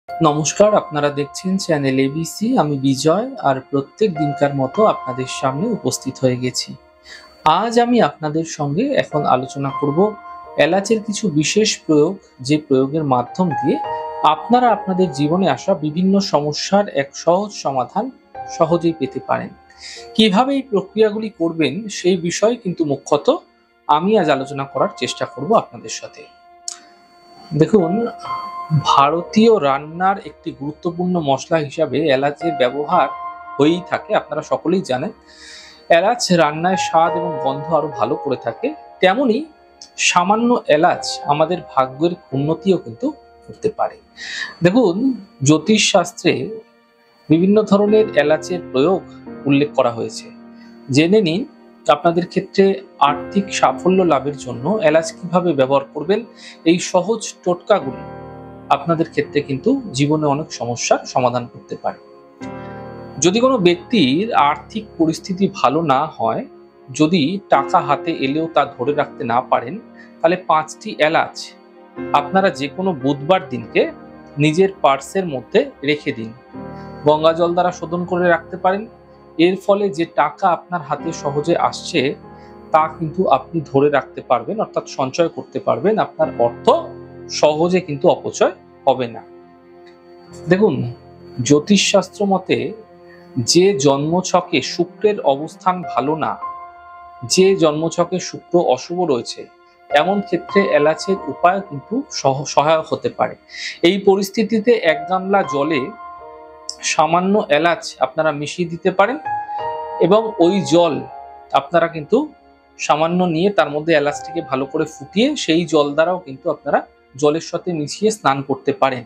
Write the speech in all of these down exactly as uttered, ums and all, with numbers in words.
নমস্কার, আপনারা দেখছেন চ্যানেল এবিসি। আমি বিজয় আর প্রত্যেক দিনকার মতো আপনাদের সামনে উপস্থিত হয়ে গেছি। আজ আমি আপনাদের সঙ্গে এখন আলোচনা করব এলাচের কিছু বিশেষ প্রয়োগ, যে প্রয়োগের মাধ্যম দিয়ে আপনারা আপনাদের জীবনে আসা বিভিন্ন সমস্যার এক সহজ সমাধান সহজেই পেতে পারেন। কিভাবে এই প্রক্রিয়াগুলি করবেন সেই বিষয়ে কিন্তু মুখ্যত আমি আজ আলোচনা করার চেষ্টা করব আপনাদের সাথে। দেখুন, ভারতীয় রান্নার একটি গুরুত্বপূর্ণ মশলা হিসাবে এলাচের ব্যবহার হয়েই থাকে। আপনারা সকলেই জানেন এলাচ রান্নায় স্বাদ এবং গন্ধ আরো ভালো করে থাকে। তেমনি সামান্য এলাচ আমাদের ভাগ্যের উন্নতিও কিন্তু করতে পারে। দেখুন, জ্যোতিষ শাস্ত্রে বিভিন্ন ধরনের এলাচের প্রয়োগ উল্লেখ করা হয়েছে। জেনে নিন আপনাদের ক্ষেত্রে আর্থিক সাফল্য লাভের জন্য এলাচ কিভাবে ব্যবহার করবেন। এই সহজ টোটকাগুলি আপনাদের ক্ষেত্রে কিন্তু জীবনে অনেক সমস্যার সমাধান করতে পারে। যদি কোনো ব্যক্তির আর্থিক পরিস্থিতি ভালো না হয়, যদি টাকা হাতে এলেও তা ধরে রাখতে না পারেন, তাহলে পাঁচটি এলাচ আপনারা যে কোনো বুধবার দিনকে নিজের পার্সের মধ্যে রেখে দিন। গঙ্গা জল দ্বারা শোধন করে রাখতে পারেন। এর ফলে যে টাকা আপনার হাতে সহজে আসছে তা কিন্তু আপনি ধরে রাখতে পারবেন, অর্থাৎ সঞ্চয় করতে পারবেন। আপনার অর্থ সহজে কিন্তু অপচয় হবে না। দেখুন, জ্যোতিষশাস্ত্র মতে যে জন্মছকে শুক্রের অবস্থান ভালো না, যে জন্মছকে শুক্র অশুভ রয়েছে, এমন ক্ষেত্রে এলাচের উপায় কিন্তু সহায়ক হতে পারে। এই পরিস্থিতিতে এক গামলা জলে সামান্য এলাচ আপনারা মিশিয়ে দিতে পারেন এবং ওই জল আপনারা কিন্তু সামান্য নিয়ে তার মধ্যে এলাচটিকে ভালো করে ফুটিয়ে সেই জল দ্বারাও কিন্তু আপনারা জলের সাথে মিশিয়ে স্নান করতে পারেন।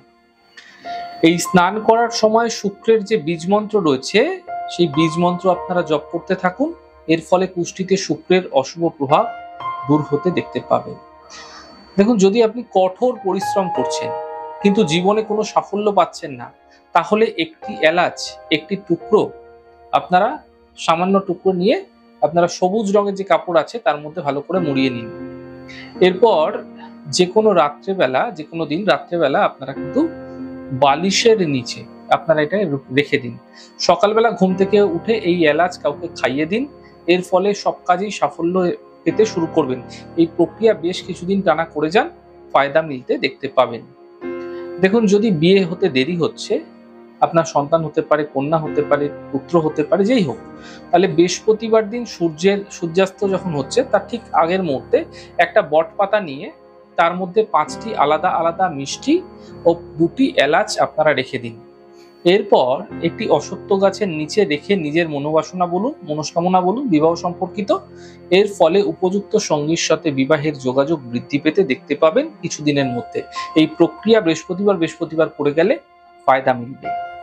এই স্নান করার সময় শুক্রের যে বীজ মন্ত্র রয়েছে সেই বীজ মন্ত্র আপনারা জপ করতে থাকুন। এর ফলে কুষ্টিতে শুক্রের অশুভ প্রভাব দূর হতে দেখতে পাবেন। দেখুন, যদি আপনি কঠোর পরিশ্রম করছেন কিন্তু জীবনে কোনো সাফল্য পাচ্ছেন না, তাহলে একটি এলাচ, একটি টুকরো আপনারা সামান্য টুকরো নিয়ে আপনারা সবুজ রঙের যে কাপড় আছে তার মধ্যে ভালো করে মুড়িয়ে নিন। এরপর যে কোনো রাত্রেবেলা, যে কোনো দিন রাত্রেবেলা আপনারা কিন্তু বালিশের নিচে আপনারা এটা রেখে দিন। সকালবেলা ঘুম থেকে উঠে এই এলাচ কাউকে খাইয়ে দিন। এর ফলে সব কাজেই সাফল্য পেতে শুরু করবেন। এই প্রক্রিয়া বেশ কিছুদিন টানা করে যান, ফায়দা মিলতে দেখতে পাবেন। দেখুন, যদি বিয়ে হতে দেরি হচ্ছে, আপনার সন্তান হতে পারে, কন্যা হতে পারে, পুত্র হতে পারে, যেই হোক, তাহলে বৃহস্পতিবার দিন সূর্যের সূর্যাস্ত যখন হচ্ছে তার ঠিক আগের মুহূর্তে একটা বট পাতা নিয়ে তার মধ্যে পাঁচটি আলাদা আলাদা মিষ্টি ও দুটি এলাচ আপনারা রেখে দিন। এরপর একটি অশ্বত্থ গাছের নিচে রেখে নিজের মনোবাসনা বলুন, মনস্কামনা বলুন বিবাহ সম্পর্কিত। এর ফলে উপযুক্ত সঙ্গীর সাথে বিবাহের যোগাযোগ বৃদ্ধি পেতে দেখতে পাবেন কিছুদিনের মধ্যে। এই প্রক্রিয়া বৃহস্পতিবার বৃহস্পতিবার করে গেলে ফায়দা মিলবে।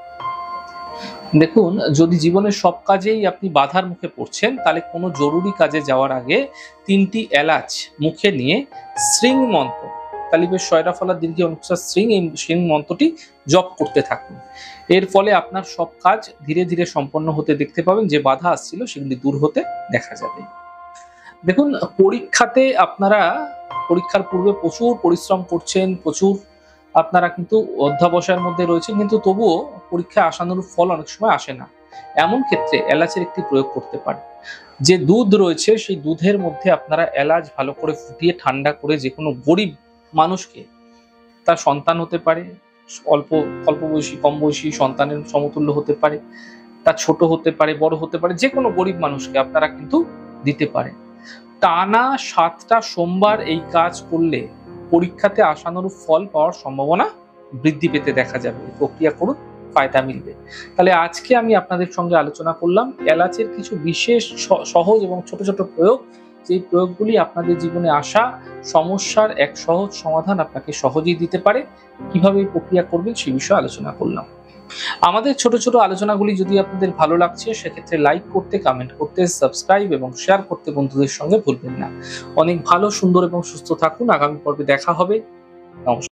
দেখুন, যদি জীবনের সব কাজেই আপনি বাধার মুখে পড়ছেন, তাহলে কোনো জরুরি কাজে যাওয়ার আগে তিনটি এলাচ মুখে নিয়ে শ্রীং মন্ত্র, তালিবের শয়রা ফলা দীর্ঘ অনুসার শ্রীং, এই শ্রীং মন্ত্রটি জপ করতে থাকুন। এর ফলে আপনার সব কাজ ধীরে ধীরে সম্পন্ন হতে দেখতে পাবেন। যে বাধা আসছিল সেগুলি দূর হতে দেখা যাবে। দেখুন, পরীক্ষাতে আপনারা পরীক্ষার পূর্বে প্রচুর পরিশ্রম করছেন, প্রচুর আপনারা কিন্তু অধ্যাবসায়ের মধ্যে রয়েছেন, কিন্তু তবুও পরীক্ষায় আশানুরূপ ফল অনেক সময় আসে না। এমন ক্ষেত্রে এলাচের একটি প্রয়োগ করতে পারেন। যে দুধ রয়েছে সেই দুধের মধ্যে আপনারা এলাচ ভালো করে ফুটিয়ে ঠান্ডা করে যে কোনো গরিব মানুষকে, তার সন্তান হতে পারে, অল্প অল্প বয়সী কম বয়সী সন্তানের সমতুল্য হতে পারে, তার ছোট হতে পারে, বড় হতে পারে, যে কোনো গরিব মানুষকে আপনারা কিন্তু দিতে পারেন। টানা সাতটা সোমবার এই কাজ করলে পরীক্ষাতে আশানুরূপ ফল পাওয়ার সম্ভাবনা বৃদ্ধি পেতে দেখা যাবে। প্রক্রিয়া করুন, ফায়দা মিলবে। তাহলে আজকে আমি আপনাদের সঙ্গে আলোচনা করলাম এলাচের কিছু বিশেষ সহজ এবং ছোট ছোট প্রয়োগ, যেই প্রয়োগগুলি আপনাদের জীবনে আসা সমস্যার এক সহজ সমাধান আপনাকে সহজেই দিতে পারে। কিভাবে এই প্রক্রিয়া করবেন সে বিষয়ে আলোচনা করলাম। আমাদের ছোট ছোট আলোচনাগুলি যদি আপনাদের ভালো লাগছে, সেক্ষেত্রে লাইক করতে, কমেন্ট করতে, সাবস্ক্রাইব এবং শেয়ার করতে বন্ধুদের সঙ্গে ভুলবেন না। অনেক ভালো, সুন্দর এবং সুস্থ থাকুন। আগামী পর্বে দেখা হবে। নমস্কার।